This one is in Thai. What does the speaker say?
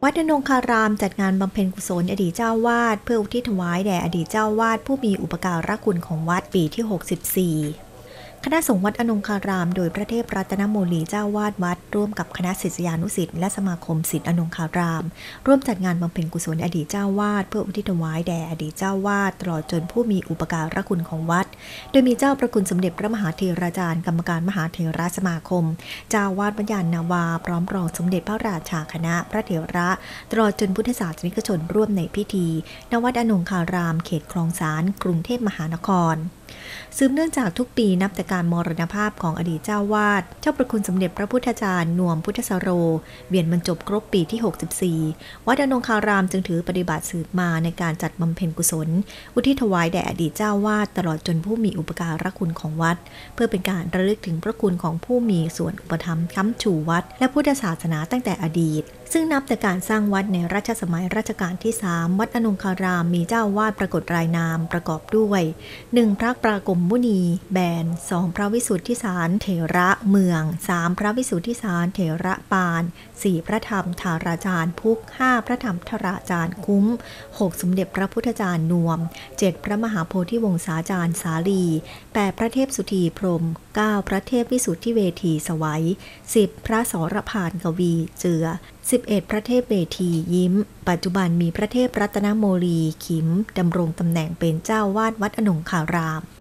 วัดอนงคารามจัดงานบำเพ็ญกุศลอดีตเจ้าวาดเพื่ออุทิศถวายแด่อดีตเจ้าวาดผู้มีอุปการะคุณของวัดปีที่ 64คณะสงฆ์วัดอนงคารามโดยพระเทพรัตนโมลีเจ้าวาดวัดร่วมกับคณะศิษยานุศิษย์และสมาคมศิษย์อนงคารามร่วมจัดงานบำเพ็ญกุศลอดีตเจ้าวาดเพื่ออุทิศถวายแด่อดีตเจ้าวาดตลอดจนผู้มีอุปการะคุณของวัดโดยมีเจ้าประคุณสมเด็จพระมหาเถราจารย์กรรมการมหาเถรสมาคมเจ้าวาดวัดยานนาวาพร้อมรองสมเด็จพระราชาคณะพระเถระตลอดจนพุทธศาสนิกชนร่วมในพิธีณวัดอนงคารามเขตคลองสานกรุงเทพมหานครสืบเนื่องจากทุกปีนับแต่การมรณภาพของอดีตเจ้าวาดเจ้าประคุณสมเด็จพระพุทธจารย์นวมพุทธสโรเวียนบรรจบครบปีที่ 64วัดอนงคารามจึงถือปฏิบัติสืบมาในการจัดบำเพ็ญกุศลอุทิศถวายแด่อดีตเจ้าวาดตลอดจนผู้มีอุปการะคุณของวัดเพื่อเป็นการระลึกถึงพระคุณของผู้มีส่วนอุปถัมภ์ค้ำชูวัดและพุทธศาสนาตั้งแต่อดีตซึ่งนับแต่การสร้างวัดในรัชสมัยรัชกาลที่ 3วัดอนงคารามมีเจ้าวาดปรากฏรายนามประกอบด้วย 1. พระปรากรมมุนีแบน 2. พระวิสุทธิสารเถระเมือง 3. พระวิสุทธิสารเถระปาน 4. พระธรรมธาราจารย์พุก 5. พระธรรมธาราจารย์คุ้ม 6. สมเด็จพระพุทธจารย์นวม 7. พระมหาโพธิวงศาจารย์สาลี 8. พระเทพสุธีพรหม 9. พระเทพวิสุทธิเวทีสวัย 10. พระสรพานกวีเจือ 11. พระเทพเวทียิ้มปัจจุบันมีพระเทพรัตนโมลีขิมดำรงตำแหน่งเป็นเจ้าวาดวัดอนงคาราม